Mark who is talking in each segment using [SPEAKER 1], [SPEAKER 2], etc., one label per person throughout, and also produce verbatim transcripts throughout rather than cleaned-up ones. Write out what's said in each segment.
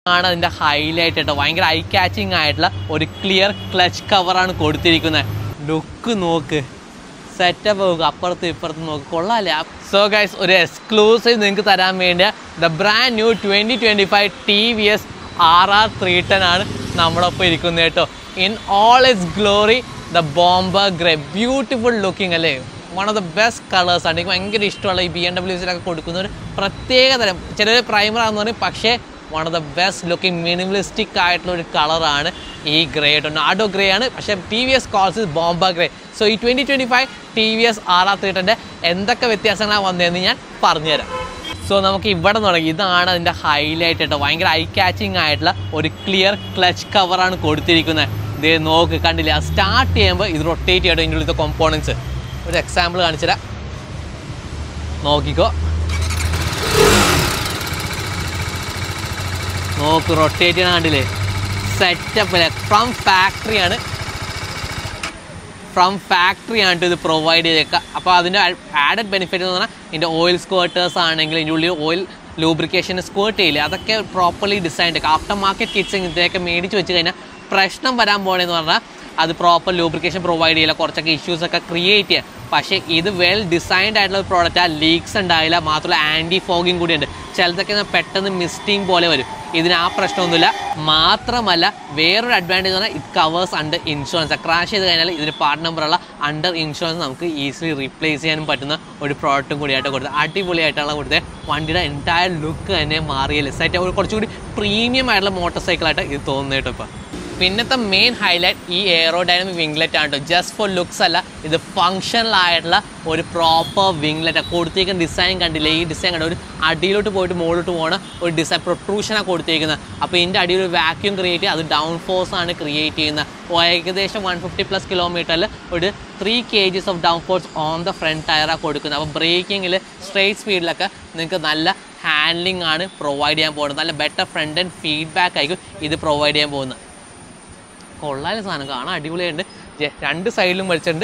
[SPEAKER 1] ആണ് അതിൻ്റെ ഹൈലൈറ്റ് കേട്ടോ. ഭയങ്കര ഐ ക്യാച്ചിങ് ആയിട്ടുള്ള ഒരു ക്ലിയർ ക്ലച്ച് കവറാണ് കൊടുത്തിരിക്കുന്നത്. ലുക്ക് നോക്ക്, സെറ്റപ്പ് നോക്ക്, അപ്പുറത്ത് ഇപ്പുറത്ത് നോക്ക്, കൊള്ളാല്ലേ. സോ ഗൈസ്, ഒരു എക്സ്ക്ലൂസീവ് നിങ്ങൾക്ക് തരാൻ വേണ്ടിയ the brand new twenty twenty five T V S R R three ten ആണ് നമ്മളൊപ്പം ഇരിക്കുന്നത് കേട്ടോ. In all its glory the bomber grey, beautiful looking അല്ലേ. One of the best colours ആണ്. എനിക്ക് ഭയങ്കര ഇഷ്ടമുള്ള ഈ ബി എം ഡബ്ല്യൂസിലൊക്കെ കൊടുക്കുന്ന ഒരു പ്രത്യേക തരം, ചിലർ പ്രൈമർ ആണെന്ന് പറയും, പക്ഷേ one of the best looking minimalistic ആയിട്ടുള്ള ഒരു കളറാണ് ഈ ഗ്രേ കേട്ടോ. നാഡോ ഗ്രേ ആണ്, പക്ഷേ T V S calls is bomber grey. So ഈ twenty twenty five T V S R R three ടെൻ്റെ എന്തൊക്കെ വ്യത്യാസങ്ങളാണ് വന്നതെന്ന് ഞാൻ പറഞ്ഞുതരാം. സോ നമുക്ക് ഇവിടെ തുടങ്ങി. ഇതാണ് അതിൻ്റെ ഹൈലൈറ്റ് കേട്ടോ. ഭയങ്കര ഐ ക്യാച്ചിങ് ആയിട്ടുള്ള ഒരു ക്ലിയർ ക്ലച്ച് കവറാണ് കൊടുത്തിരിക്കുന്നത്. ഇത് നോക്ക്, കണ്ടില്ല, സ്റ്റാർട്ട് ചെയ്യുമ്പോൾ ഇത് റൊട്ടേറ്റ് ചെയ്യട്ടോ ഇതിൻ്റെ ഉള്ളിലത്തെ കോമ്പോണൻസ്. ഒരു എക്സാമ്പിൾ കാണിച്ചുതരാം, നോക്കിക്കോ. നോക്ക്, റൊട്ടേറ്റ് ചെയ്യണ കണ്ടില്ലേ, സെറ്റപ്പ് അല്ലേ. ഫ്രം ഫാക്ടറിയാണ് ഫ്രം ഫാക്ടറിയാണ് ഇത് പ്രൊവൈഡ് ചെയ്തേക്കുക. അപ്പോൾ അതിൻ്റെ ആഡഡ് ബെനിഫിറ്റ് എന്ന് പറഞ്ഞാൽ ഇതിൻ്റെ ഓയിൽ സ്ക്വേർട്ടേഴ്സ് ആണെങ്കിൽ ഇതിൻ്റെ ഉള്ളിൽ ഓയിൽ ലൂബ്രിക്കേഷൻ സ്ക്വേർട്ട് ചെയ്യില്ല, അതൊക്കെ properly designed. Aftermarket kits ഇതിൻ്റെയൊക്കെ മേടിച്ച് വെച്ച് കഴിഞ്ഞാൽ പ്രശ്നം വരാൻ പോകണമെന്ന് പറഞ്ഞാൽ അത് പ്രോപ്പർ ലൂബ്രിക്കേഷൻ പ്രൊവൈഡ് ചെയ്യില്ല, കുറച്ചൊക്കെ ഇഷ്യൂസൊക്കെ ക്രിയേറ്റ് ചെയ്യുക. പക്ഷേ ഇത് വെൽ ഡിസൈൻഡ് ആയിട്ടുള്ള ഒരു പ്രോഡക്റ്റ്, ആ ലീക്സ് ഉണ്ടാവില്ല, മാത്രമല്ല ആൻറ്റി ഫോഗിങ് കൂടിയുണ്ട്. ചിലതൊക്കെ പെട്ടെന്ന് മിസ്റ്റിങ് പോലെ വരും, ഇതിന് ആ പ്രശ്നമൊന്നുമില്ല. മാത്രമല്ല വേറൊരു അഡ്വാൻറ്റേജ് എന്ന് പറഞ്ഞാൽ ഇത് കവേഴ്സ് അണ്ടർ ഇൻഷുറൻസ്. ക്രാഷ് ചെയ്ത് കഴിഞ്ഞാൽ ഇതിന് പാർട്ട് നമ്പറുള്ള അണ്ടർ ഇൻഷുറൻസ് നമുക്ക് ഈസിലി റീപ്ലേസ് ചെയ്യാനും പറ്റുന്ന ഒരു പ്രോഡക്റ്റും കൂടിയായിട്ട് കൊടുത്തത്. അടിപൊളിയായിട്ടുള്ള കൊടുത്തത്. വണ്ടിയുടെ എൻറ്റയർ ലുക്ക് തന്നെ മാറിയല്ലേ, സെറ്റ് ഒരു കുറച്ചുകൂടി പ്രീമിയം ആയിട്ടുള്ള മോട്ടോർ സൈക്കിളായിട്ട് ഇത് തോന്നുന്നു കേട്ടോ. ഇപ്പോൾ പിന്നത്തെ മെയിൻ ഹൈലൈറ്റ് ഈ എയറോഡൈനമിക് വിംഗ്ലെറ്റ് ആണ് കേട്ടോ. ജസ്റ്റ് ഫോർ ലുക്സ് അല്ല, ഇത് ഫങ്ഷണൽ ആയിട്ടുള്ള ഒരു പ്രോപ്പർ വിംഗ്ലെറ്റ്. കൊടുത്തിരിക്കുന്ന ഡിസൈൻ കണ്ടില്ലേ, ഈ ഡിസൈൻ കണ്ടോ, ഒരു അടിയിലോട്ട് പോയിട്ട് മുകളിലോട്ട് പോകുന്ന ഒരു ഡിസൈൻ പ്രൊട്രൂഷനാണ് കൊടുത്തിരിക്കുന്നത്. അപ്പോൾ ഇതിൻ്റെ അടിയിൽ ഒരു വാക്യൂം ക്രിയേറ്റ് ചെയ്യുക, അത് ഡൗൺ ഫോഴ്സ് ആണ് ക്രിയേറ്റ് ചെയ്യുന്നത്. ഏകദേശം വൺ ഫിഫ്റ്റി പ്ലസ് കിലോമീറ്ററിൽ ഒരു three K Gs of down force on the front ടയറാണ് കൊടുക്കുന്നത്. അപ്പോൾ ബ്രേക്കിങ്ങിൽ സ്ട്രെയിറ്റ് സ്പീഡിലൊക്കെ നിങ്ങൾക്ക് നല്ല ഹാൻഡ്ലിംഗ് ആണ് പ്രൊവൈഡ് ചെയ്യാൻ പോകുന്നത്. നല്ല ബെറ്റർ ഫ്രണ്ട് ആൻഡ് ഫീഡ്ബാക്ക് ആയിരിക്കും ഇത് പ്രൊവൈഡ് ചെയ്യാൻ പോകുന്നത്. കൊള്ളാനും സാധനം കാണാൻ അടിപൊളിയായിട്ടുണ്ട്. രണ്ട് സൈഡിലും വലിച്ചിട്ടുണ്ട്.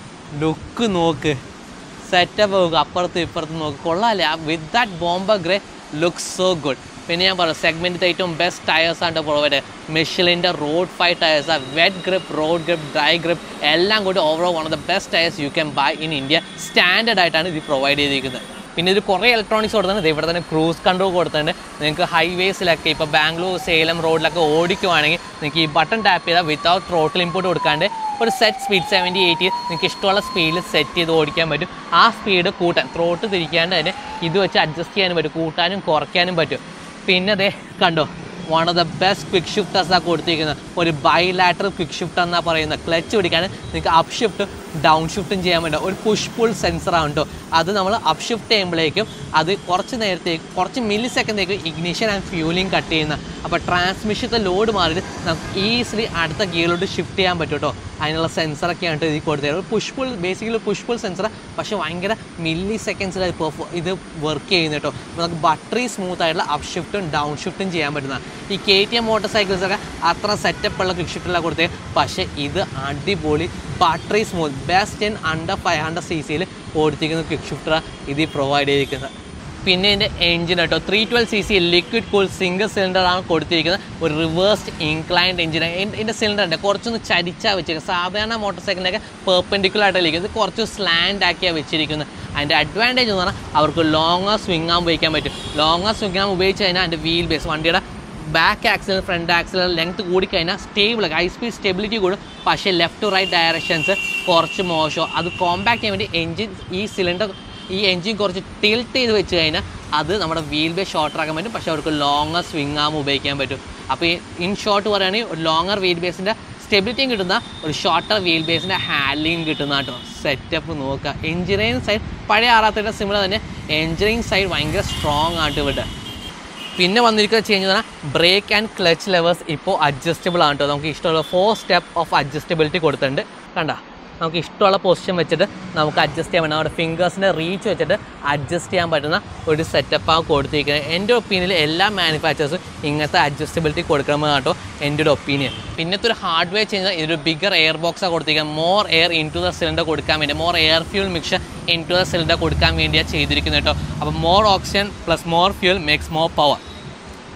[SPEAKER 1] ലുക്ക് നോക്ക്, സെറ്റപ്പ് നോക്ക്, അപ്പുറത്ത് ഇപ്പുറത്ത് നോക്ക്, കൊള്ളാല്ലേ. With that bomber grey looks so good. പിന്നെ ഞാൻ പറഞ്ഞു സെഗ്മെൻറ്റിൽ ഏറ്റവും ബെസ്റ്റ് ടയേഴ്സാണ് പ്രൊവൈഡ് ചെയ്യുക. മിഷലിൻ്റെ റോഡ് ഫൈവ് ടയേഴ്സാണ്. Wet grip, road grip, dry grip എല്ലാം കൂടി overall one of the best tyres you can buy in India. Standard ആയിട്ടാണ് ഇത് പ്രൊവൈഡ് ചെയ്തിരിക്കുന്നത്. പിന്നെ ഇത് കുറേ ഇലക്ട്രോണിക്സ് കൊടുത്തിട്ടുണ്ട്. ഇവിടെ തന്നെ ക്രൂസ് കൺട്രോൾ കൊടുത്തിട്ടുണ്ട്. നിങ്ങൾക്ക് ഹൈവേസിലൊക്കെ ഇപ്പോൾ ബാംഗ്ലൂർ, സേലം റോഡിലൊക്കെ ഓടിക്കുവാണെങ്കിൽ നിങ്ങൾക്ക് ഈ ബട്ടൺ ടാപ്പ് ചെയ്താൽ വിത്തൗട്ട് ത്രോട്ടിൽ ഇൻപുട്ട് കൊടുക്കാണ്ട് ഒരു സെറ്റ് സ്പീഡ് സെവൻറ്റി എയ്റ്റി നിങ്ങൾക്ക് ഇഷ്ടമുള്ള സ്പീഡിൽ സെറ്റ് ചെയ്ത് ഓടിക്കാൻ പറ്റും. ആ സ്പീഡ് കൂട്ടാൻ, ത്രോട്ട് തിരിക്കാണ്ട് തന്നെ ഇത് വെച്ച് അഡ്ജസ്റ്റ് ചെയ്യാനും പറ്റും, കൂട്ടാനും കുറയ്ക്കാനും പറ്റും. പിന്നെ അതേ കണ്ടോ, one of the best quick ഷിഫ്റ്റേഴ്സാണ് കൊടുത്തിരിക്കുന്നത്. ഒരു ബൈലാറ്ററൽ ക്വിക്ക് ഷിഫ്റ്റ് എന്നാണ് പറയുന്നത്. ക്ലച്ച് പിടിക്കാൻ നിങ്ങൾക്ക് അപ്പ് ഷിഫ്റ്റും ഡൗൺ ഷിഫ്റ്റും ചെയ്യാൻ പറ്റും. ഒരു പുഷ് പുൾ സെൻസറാണ് കേട്ടോ. അത് നമ്മൾ അപ്പ് ഷിഫ്റ്റ് ചെയ്യുമ്പോഴേക്കും അത് കുറച്ച് നേരത്തേക്ക്, കുറച്ച് മില്ലി സെക്കൻഡേക്ക് ഇഗ്നിഷൻ ആൻഡ് ഫ്യൂലിംഗ് കട്ട് ചെയ്യുന്ന. അപ്പോൾ ട്രാൻസ്മിഷത്തെ ലോഡ് മാറിയിട്ട് നമുക്ക് ഈസിലി അടുത്ത ഗിയറിലോട്ട് ഷിഫ്റ്റ് ചെയ്യാൻ പറ്റും കേട്ടോ. അതിനുള്ള സെൻസറൊക്കെയാണ് ഇതിൽ കൊടുത്തത്. Push pull, basically push pull സെൻസറാണ്, പക്ഷേ ഭയങ്കര മില്ലി സെക്കൻഡ്സിൽ അത് പെർഫോ ഇത് വർക്ക് ചെയ്യുന്നത് കേട്ടോ. അപ്പോൾ നമുക്ക് ബട്ടറി സ്മൂത്ത് ആയിട്ടുള്ള അപ്പ് ഷിഫ്റ്റും ഡൗൺ ഷിഫ്റ്റും ചെയ്യാൻ പറ്റുന്നതാണ്. ഈ കെ ടി എം മോട്ടോർ സൈക്കിൾസൊക്കെ അത്ര സെറ്റപ്പുള്ള ക്വിക്ക് ഷിഫ്റ്റിലാണ് കൊടുത്തത്, പക്ഷേ ഇത് അടിപൊളി buttery smooth best in under five hundred C സിയിൽ ഓടിച്ചിരിക്കുന്ന ക്വിക്ക് ഷിഫ്റ്ററാണ് ഇത് പ്രൊവൈഡ് ചെയ്തിരിക്കുന്നത്. പിന്നെ ഇതിൻ്റെ എഞ്ചിൻ കേട്ടോ, three twelve C C liquid cool single സിലിണ്ടറാണ് കൊടുത്തിരിക്കുന്നത്. ഒരു റിവേഴ്സ്ഡ് ഇൻക്ലൈൻഡ് എഞ്ചിൻ. ഇതിൻ്റെ സിലിണ്ടറിൻ്റെ കുറച്ചൊന്ന് ചരിച്ചാൽ വെച്ചിരിക്കുന്നത്. സാധാരണ മോട്ടോർ സൈക്കിളിനൊക്കെ പെർപെൻഡിക്കുലർ ആയിട്ട് ഇരിക്കുന്നത്, കുറച്ച് സ്ലാൻഡ് ആക്കിയാണ് വെച്ചിരിക്കുന്നത്. അതിൻ്റെ അഡ്വാൻറ്റേജ് എന്ന് പറഞ്ഞാൽ അവർക്ക് ലോങ്ങർ സ്വിംഗ് ആകുമ്പോൾ ഉപയോഗിക്കാൻ പറ്റും. ലോങ്ങർ സ്വിംഗ് ആകുമ്പോൾ ഉപയോഗിച്ച് കഴിഞ്ഞാൽ അതിൻ്റെ വീൽ ബേസ്, വണ്ടിയുടെ back axle, front axle length കൂടിക്കഴിഞ്ഞാൽ സ്റ്റേബിൾ, ഹൈ സ്പീഡ് സ്റ്റെബിലിറ്റി കൂടും. പക്ഷേ ലെഫ്റ്റ് ടു റൈറ്റ് ഡയറക്ഷൻസ് കുറച്ച് മോശം. അത് കോമ്പാക്ട് ചെയ്യാൻ വേണ്ടി എഞ്ചിൻ ഈ സിലിണ്ടർ ഈ എഞ്ചിൻ കുറച്ച് ടിൽറ്റ് ചെയ്ത് വെച്ച് കഴിഞ്ഞാൽ അത് നമ്മുടെ വീൽ ബേസ് ഷോർട്ടർ ആക്കാൻ പറ്റും. പക്ഷേ അവർക്ക് ലോങ്ങർ സ്വിംഗ് ആകുമ്പോൾ ഉപയോഗിക്കാൻ പറ്റും. അപ്പോൾ ഈ ഇൻ ഷോർട്ട് പറയുകയാണെങ്കിൽ ഒരു ലോങ്ങർ വീൽ ബേസിൻ്റെ സ്റ്റെബിലിറ്റിയും കിട്ടുന്ന, ഒരു ഷോർട്ടർ വീൽ ബേസിൻ്റെ ഹാൻഡ്ലിങ് കിട്ടുന്ന കേട്ടോ. സെറ്റപ്പ് നോക്കുക. എഞ്ചിനീയറിംഗ് സൈഡ് പഴയ ആറാത്തിൻ്റെ സിമിലർ തന്നെ എഞ്ചിനീയറിംഗ് സൈഡ് ഭയങ്കര സ്ട്രോങ് ആയിട്ട് ഇവിടെ. പിന്നെ വന്നിരിക്കുന്ന ചേഞ്ച് എന്ന് പറഞ്ഞാൽ ബ്രേക്ക് ആൻഡ് ക്ലച്ച് ലെവേഴ്സ് ഇപ്പോൾ അഡ്ജസ്റ്റബിൾ ആണ് കേട്ടോ. നമുക്ക് ഇഷ്ടമുള്ള ഫോർ സ്റ്റെപ്പ് ഓഫ് അഡ്ജസ്റ്റബിലിറ്റി കൊടുത്തിട്ടുണ്ട്. കണ്ട, നമുക്ക് ഇഷ്ടമുള്ള പൊസിഷൻ വെച്ചിട്ട് നമുക്ക് അഡ്ജസ്റ്റ് ചെയ്യാൻ പറ്റും. നമ്മുടെ ഫിംഗേഴ്സിൻ്റെ റീച്ച് വെച്ചിട്ട് അഡ്ജസ്റ്റ് ചെയ്യാൻ പറ്റുന്ന ഒരു സെറ്റപ്പാണ് കൊടുത്തിരിക്കുന്നത്. എൻ്റെ ഒപ്പീനിയനിൽ എല്ലാ മാനുഫാക്ചേഴ്സും ഇങ്ങനത്തെ അഡ്ജസ്റ്റബിലിറ്റി കൊടുക്കണമെന്ന് കേട്ടോ എൻ്റെ ഒരു ഒപ്പീനിയൻ. പിന്നത്തെ ഒരു ഹാർഡ്വെയർ ചെയ്യുന്നത് ഇതൊരു ബിഗർ എയർ ബോക്സാണ് കൊടുത്തിരിക്കുന്നത്. More air into the cylinder കൊടുക്കാൻ വേണ്ടി, more air fuel mixer into the cylinder കൊടുക്കാൻ വേണ്ടിയാണ് ചെയ്തിരിക്കുന്നത് കേട്ടോ. അപ്പോൾ more oxygen plus more fuel makes more power.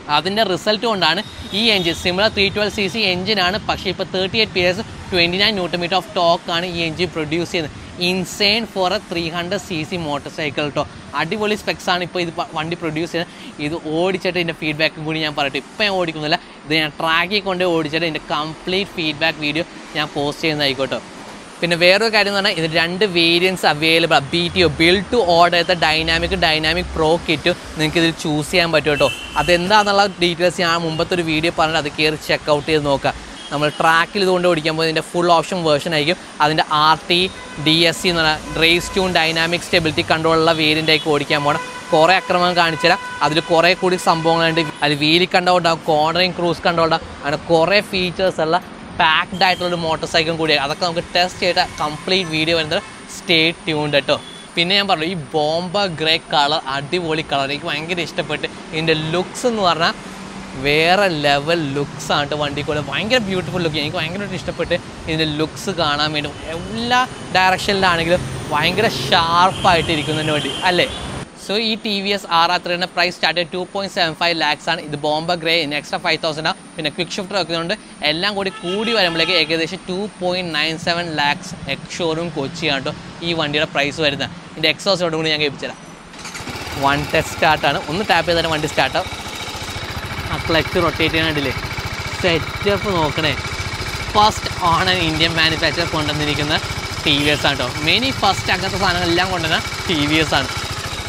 [SPEAKER 1] അതിൻ്റെ റിസൾട്ട് കൊണ്ടാണ് ഈ engine similar three twelve C C എഞ്ചിനാണ്, പക്ഷേ ഇപ്പോൾ thirty eight P S twenty nine newton metre of ടോക്കാണ് ഈ എഞ്ചിൻ പ്രൊഡ്യൂസ് ചെയ്യുന്നത്. Insane for a three hundred C C motorcycle കേട്ടോ. അടിപൊളി സ്പെക്സ് ആണ് ഇപ്പോൾ ഇത് വണ്ടി പ്രൊഡ്യൂസ് ചെയ്യുന്നത്. ഇത് ഓടിച്ചിട്ട് ഇതിൻ്റെ ഫീഡ്ബാക്കും കൂടി ഞാൻ പറയട്ടെ. ഇപ്പം ഞാൻ ഓടിക്കുന്നില്ല, ഇത് ഞാൻ ട്രാക്കിൽ കൊണ്ട് ഓടിച്ചിട്ട് ഇതിൻ്റെ കംപ്ലീറ്റ് ഫീഡ്ബാക്ക് വീഡിയോ ഞാൻ പോസ്റ്റ് ചെയ്യുന്നതായിക്കോട്ടോ. പിന്നെ വേറൊരു കാര്യം എന്ന് പറഞ്ഞാൽ ഇത് രണ്ട് variants available. B T O build to order ചെയ്ത ഡൈനാമിക് ഡൈനാമിക് പ്രോ കിറ്റ് നിങ്ങൾക്ക് ഇതിൽ ചൂസ് ചെയ്യാൻ പറ്റും കേട്ടോ. അതെന്താണെന്നുള്ള ഡീറ്റെയിൽസ് ഞാൻ മുമ്പത്തെ ഒരു വീഡിയോ പറഞ്ഞിട്ട് അത് കയറി ചെക്കൗട്ട് ചെയ്ത് നോക്കുക. നമ്മൾ ട്രാക്കിൽ ഇതുകൊണ്ട് ഓടിക്കുമ്പോൾ ഇതിൻ്റെ ഫുൾ ഓപ്ഷൻ വേർഷൻ ആയിരിക്കും. അതിൻ്റെ R T D S C എന്ന് പറഞ്ഞാൽ റേസ് ട്യൂൺ ഡൈനാമിക് സ്റ്റെബിലിറ്റി കൺട്രോളുള്ള വേരിയൻ്റ് ആയിരിക്കും ഓടിക്കാൻ പോകണം. കുറേ അക്രമം കാണിച്ചു തരാം. അതിൽ കുറേ കൂടി സംഭവങ്ങളുണ്ട്. അതിൽ വീലി കൺട്രോൾ ഉണ്ടാവും, കോർണറിങ് ക്രൂസ് കൺട്രോൾ ഉണ്ടാവും, അങ്ങനെ കുറേ ഫീച്ചേഴ്സ് ഉള്ള പാക്ഡ് ആയിട്ടുള്ളൊരു മോട്ടോർ സൈക്കിൾ കൂടിയാണ്. അതൊക്കെ നമുക്ക് ടെസ്റ്റ് ചെയ്ത കംപ്ലീറ്റ് വീഡിയോ വരുന്നത്. സ്റ്റേ ട്യൂൺഡ് കേട്ടോ. പിന്നെ ഞാൻ പറഞ്ഞു ഈ ബോംബർ ഗ്രേ കളർ അടിപൊളി കളർ, എനിക്ക് ഭയങ്കര ഇഷ്ടപ്പെട്ട്. ഇതിൻ്റെ ലുക്സ് എന്ന് പറഞ്ഞാൽ വേറെ ലെവൽ ലുക്സ് ആണ് കേട്ടോ. വണ്ടിക്കൂടെ ഭയങ്കര ബ്യൂട്ടിഫുൾ ലുക്ക്, എനിക്ക് ഭയങ്കരമായിട്ട് ഇഷ്ടപ്പെട്ട് ഇതിൻ്റെ ലുക്സ് കാണാൻ വേണ്ടി. എല്ലാ ഡയറക്ഷനിലാണെങ്കിലും ഭയങ്കര ഷാർപ്പായിട്ട് ഇരിക്കുന്നതിന് വേണ്ടി അല്ലേ. സോ ഈ T V S R R ത്രീയുടെ പ്രൈസ് സ്റ്റാർട്ട് ചെയ്ത് two point seven five lakhs ആണ്. ഇത് bomber grey extra five thousand ആണ്. പിന്നെ ക്വിക്ക് ഷിഫ്റ്റർ വെക്കുന്നുണ്ട്. എല്ലാം കൂടി കൂടി വരുമ്പോഴേക്ക് ഏകദേശം two point nine seven lakhs ex showroom കൊച്ചിയാണ് കേട്ടോ ഈ വണ്ടിയുടെ പ്രൈസ് വരുന്നത്. ഇതിൻ്റെ എക്സോസോടും കൂടി ഞാൻ കേൾപ്പിച്ചുതരാം. One test സ്റ്റാർട്ടാണ്. ഒന്ന് ടാപ്പ് ചെയ്താലും വണ്ടി സ്റ്റാർട്ടാവും. ആ ക്ലച്ച് റൊട്ടേറ്റ് ചെയ്യാണ്ടില്ലേ, സെറ്റപ്പ് നോക്കണേ. First on and Indian manufacture കൊണ്ടുവന്നിരിക്കുന്ന ടി വി എസ് ആണ് കേട്ടോ. മെയിൻ ഈ ഫസ്റ്റ് അങ്ങനത്തെ സാധനങ്ങളെല്ലാം കൊണ്ടുവന്ന ടി വി എസ് ആണ്.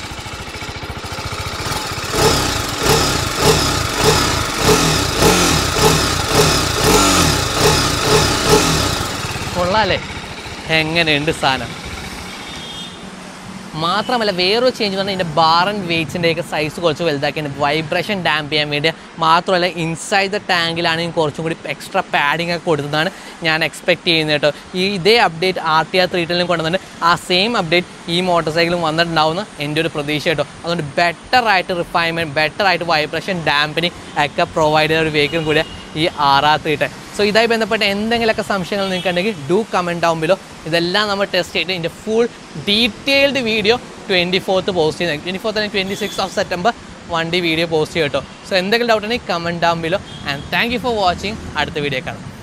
[SPEAKER 1] കൊള്ളാല്ലേ, എങ്ങനെയുണ്ട് സാധനം. മാത്രമല്ല വേറൊരു ചേഞ്ച് എന്ന് പറഞ്ഞാൽ ഇതിൻ്റെ ബാർ ആൻഡ് വെയ്റ്റ്സിൻ്റെയൊക്കെ സൈസ് കുറച്ച് വലുതാക്കിയിട്ടുണ്ട്, വൈബ്രേഷൻ ഡാമ്പ് ചെയ്യാൻ വേണ്ടി. മാത്രമല്ല ഇൻസൈഡ് ദ ടാങ്കിലാണെങ്കിൽ കുറച്ചും കൂടി എക്സ്ട്രാ പാഡിംഗ് ഒക്കെ കൊടുത്തതാണ് ഞാൻ എക്സ്പെക്ട് ചെയ്യുന്നത് കേട്ടോ. ഈ ഇതേ update R T R three ടെല്ലിലും കൊണ്ടുവന്നിട്ട് ആ സെയിം അപ്ഡേറ്റ് ഈ മോട്ടോർ സൈക്കിളും വന്നിട്ടുണ്ടാവുന്ന എൻ്റെ ഒരു പ്രതീക്ഷ കേട്ടോ. അതുകൊണ്ട് ബെറ്ററായിട്ട് റിഫൈൻമെൻറ്റ്, ബെറ്ററായിട്ട് വൈബ്രേഷൻ ഡാമ്പിനിങ് ഒക്കെ പ്രൊവൈഡ് ചെയ്യുന്ന ഒരു വെഹിക്കിളും കൂടി ഈ R R three ten. So ഇതായി ബന്ധപ്പെട്ട എന്തെങ്കിലുമൊക്കെ സംശയങ്ങൾ നിങ്ങൾക്ക് ഉണ്ടെങ്കിൽ ഡു കമൻറ്റ് ഡൗൺ ബിലോ. ഇതെല്ലാം നമ്മൾ ടെസ്റ്റ് ചെയ്തിട്ട് ഇതിൻ്റെ full detailed video twenty fourth post ചെയ്യുന്നത്. ട്വൻറ്റി ഫോർത്ത് അല്ലെങ്കിൽ ട്വൻറ്റി സിക്സ് ഓഫ് സെപ്റ്റംബർ വണ്ടി വീഡിയോ പോസ്റ്റ് ചെയ്യും കേട്ടോ. സോ എന്തെങ്കിലും ഡൗട്ട് ഉണ്ടെങ്കിൽ comment down below. And thank you for watching. അടുത്ത വീഡിയോ കാണാം.